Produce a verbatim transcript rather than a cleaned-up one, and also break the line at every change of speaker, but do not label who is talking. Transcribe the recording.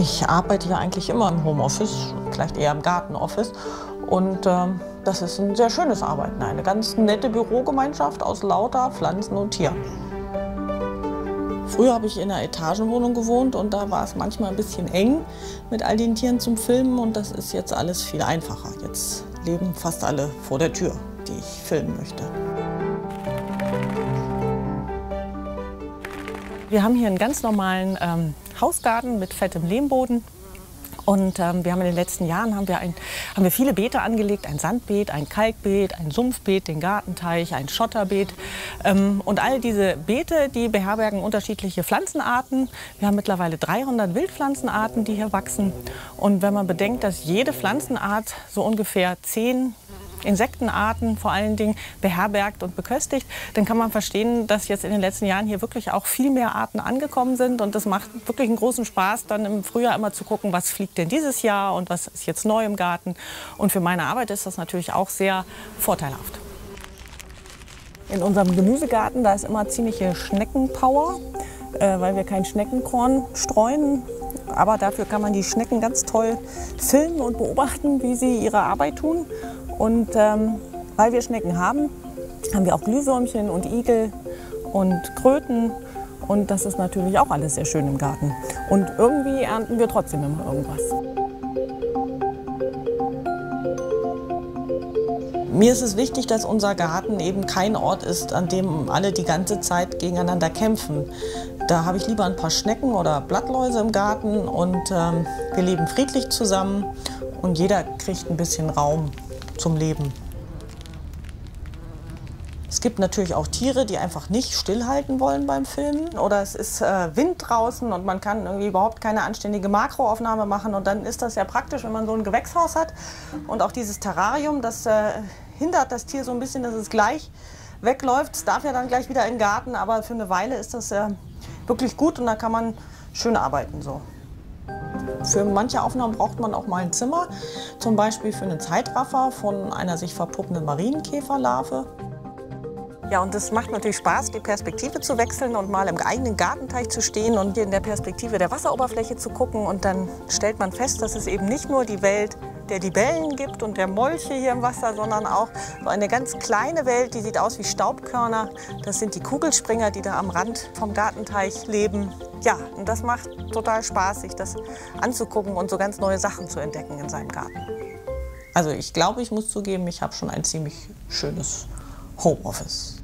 Ich arbeite ja eigentlich immer im Homeoffice, vielleicht eher im Gartenoffice. Und äh, das ist ein sehr schönes Arbeiten, eine ganz nette Bürogemeinschaft aus lauter Pflanzen und Tieren. Früher habe ich in einer Etagenwohnung gewohnt und da war es manchmal ein bisschen eng mit all den Tieren zum Filmen und das ist jetzt alles viel einfacher. Jetzt leben fast alle vor der Tür, die ich filmen möchte. Wir haben hier einen ganz normalen ähm, Hausgarten mit fettem Lehmboden. Und ähm, wir haben in den letzten Jahren haben wir, ein, haben wir viele Beete angelegt, ein Sandbeet, ein Kalkbeet, ein Sumpfbeet, den Gartenteich, ein Schotterbeet. Ähm, und all diese Beete, die beherbergen unterschiedliche Pflanzenarten. Wir haben mittlerweile dreihundert Wildpflanzenarten, die hier wachsen. Und wenn man bedenkt, dass jede Pflanzenart so ungefähr zehn Insektenarten vor allen Dingen beherbergt und beköstigt, dann kann man verstehen, dass jetzt in den letzten Jahren hier wirklich auch viel mehr Arten angekommen sind. Und das macht wirklich einen großen Spaß, dann im Frühjahr immer zu gucken, was fliegt denn dieses Jahr und was ist jetzt neu im Garten. Und für meine Arbeit ist das natürlich auch sehr vorteilhaft. In unserem Gemüsegarten, da ist immer ziemliche Schneckenpower, äh, weil wir kein Schneckenkorn streuen. Aber dafür kann man die Schnecken ganz toll filmen und beobachten, wie sie ihre Arbeit tun. Und ähm, weil wir Schnecken haben, haben wir auch Glühwürmchen und Igel und Kröten. Und das ist natürlich auch alles sehr schön im Garten. Und irgendwie ernten wir trotzdem immer irgendwas. Mir ist es wichtig, dass unser Garten eben kein Ort ist, an dem alle die ganze Zeit gegeneinander kämpfen. Da habe ich lieber ein paar Schnecken oder Blattläuse im Garten und ähm, wir leben friedlich zusammen und jeder kriegt ein bisschen Raum zum Leben. Es gibt natürlich auch Tiere, die einfach nicht stillhalten wollen beim Filmen. Oder es ist äh, Wind draußen und man kann irgendwie überhaupt keine anständige Makroaufnahme machen. Und dann ist das ja praktisch, wenn man so ein Gewächshaus hat. Und auch dieses Terrarium, das äh, hindert das Tier so ein bisschen, dass es gleich wegläuft. Es darf ja dann gleich wieder in den Garten, aber für eine Weile ist das äh, wirklich gut und da kann man schön arbeiten. So. Für manche Aufnahmen braucht man auch mal ein Zimmer, zum Beispiel für einen Zeitraffer von einer sich verpuppenden Marienkäferlarve. Ja, und es macht natürlich Spaß, die Perspektive zu wechseln und mal im eigenen Gartenteich zu stehen und in der Perspektive der Wasseroberfläche zu gucken. Und dann stellt man fest, dass es eben nicht nur die Welt der Libellen gibt und der Molche hier im Wasser, sondern auch so eine ganz kleine Welt, die sieht aus wie Staubkörner. Das sind die Kugelspringer, die da am Rand vom Gartenteich leben. Ja, und das macht total Spaß, sich das anzugucken und so ganz neue Sachen zu entdecken in seinem Garten. Also ich glaube, ich muss zugeben, ich habe schon ein ziemlich schönes Homeoffice.